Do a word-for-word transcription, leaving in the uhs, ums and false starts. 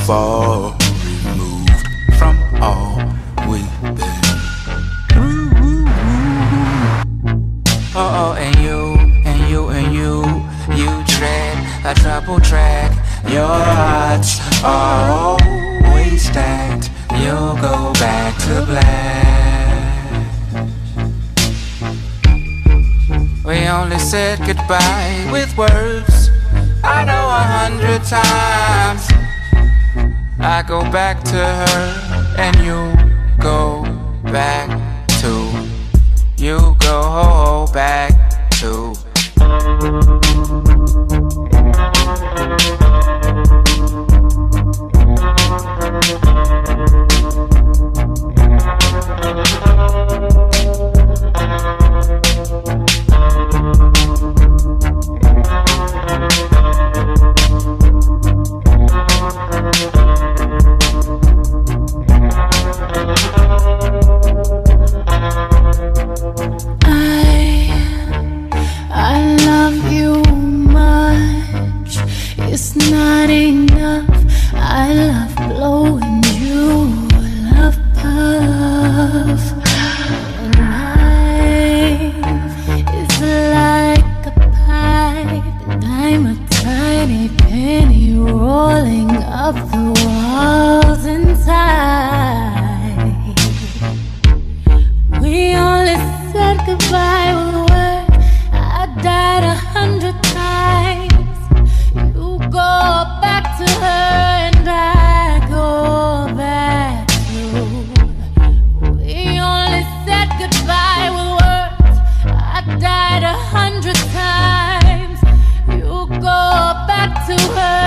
far removed from all we've been through. Oh, oh, and you, and you, and you, you tread a trouble track. Your odds are always stacked. You'll go back to black. We only said goodbye with words. I know a hundred times. I go back to her, and you go back to, you go back to. It's not enough. I love blowing you, love puff. Life is like a pipe, and I'm a tiny penny rolling up the walls inside. We only said goodbye with words. I died a hundred times. Go back to her and I go back to. We only said goodbye with words. I died a hundred times. You go back to her.